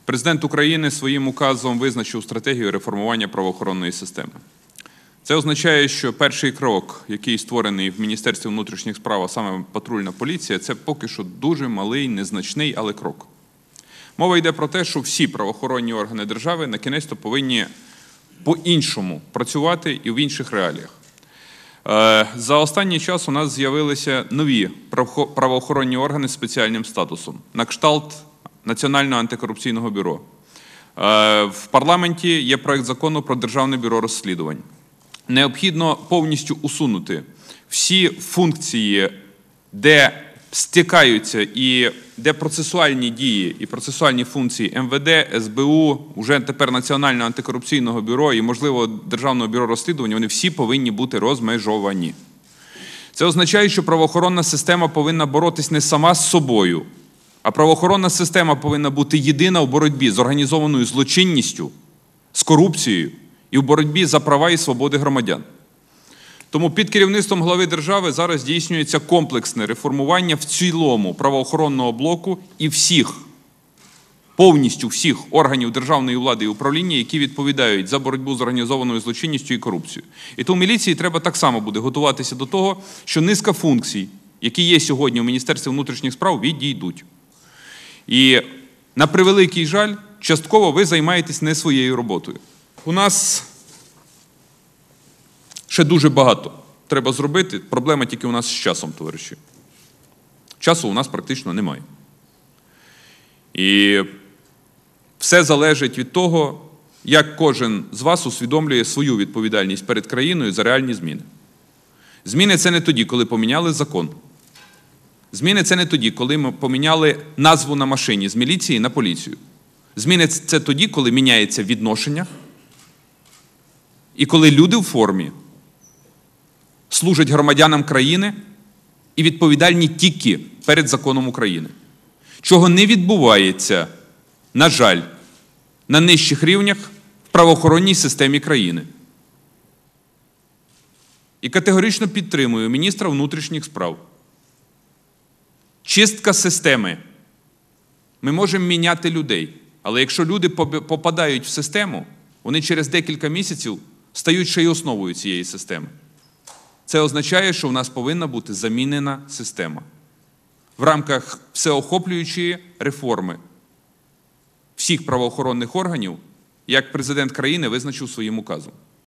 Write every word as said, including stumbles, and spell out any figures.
Президент України своїм указом визначив стратегію реформування правоохоронної системи. Це означає, що перший крок, який створений в Міністерстві внутрішніх справ, а саме патрульна поліція, це поки що дуже малий, незначний, але крок. Мова йде про те, що всі правоохоронні органи держави на-кінець-то повинні по-іншому працювати і в інших реаліях. За останній час у нас з'явилися нові правоохоронні органи з спеціальним статусом, на кшталт Національного антикорупційного бюро. В парламенті є проект закону про Державне бюро розслідувань. Необхідно повністю усунути всі функції, де стикаються і де процесуальні дії і процесуальні функції ем ве де, ес бе у, уже тепер Національного антикорупційного бюро і, можливо, Державного бюро розслідувань, вони всі повинні бути розмежовані. Це означає, що правоохоронна система повинна боротись не сама з собою, а правоохоронна система повинна бути єдина у боротьбі з організованою злочинністю, з корупцією і в боротьбі за права і свободи громадян. Тому під керівництвом глави держави зараз здійснюється комплексне реформування в цілому правоохоронного блоку і всіх, повністю всіх органів державної влади і управління, які відповідають за боротьбу з організованою злочинністю і корупцією. І тому міліції треба так само буде готуватися до того, що низка функцій, які є сьогодні у Міністерстві внутрішніх справ, відійдуть. І, на превеликий жаль, частково ви займаєтесь не своєю роботою. У нас ще дуже багато треба зробити. Проблема тільки у нас з часом, товариші. Часу у нас практично немає. І все залежить від того, як кожен з вас усвідомлює свою відповідальність перед країною за реальні зміни. Зміни – це не тоді, коли поміняли закон. Зміни – це не тоді, коли ми поміняли назву на машині з міліції на поліцію. Зміни – це тоді, коли міняється відношення і коли люди в формі служать громадянам країни і відповідальні тільки перед законом України. Чого не відбувається, на жаль, на нижчих рівнях в правоохоронній системі країни. І категорично підтримую міністра внутрішніх справ. Чистка системи. Ми можемо міняти людей, але якщо люди попадають в систему, вони через декілька місяців стають ще й основою цієї системи. Це означає, що в нас повинна бути замінена система в рамках всеохоплюючої реформи всіх правоохоронних органів, як президент країни визначив своїм указом.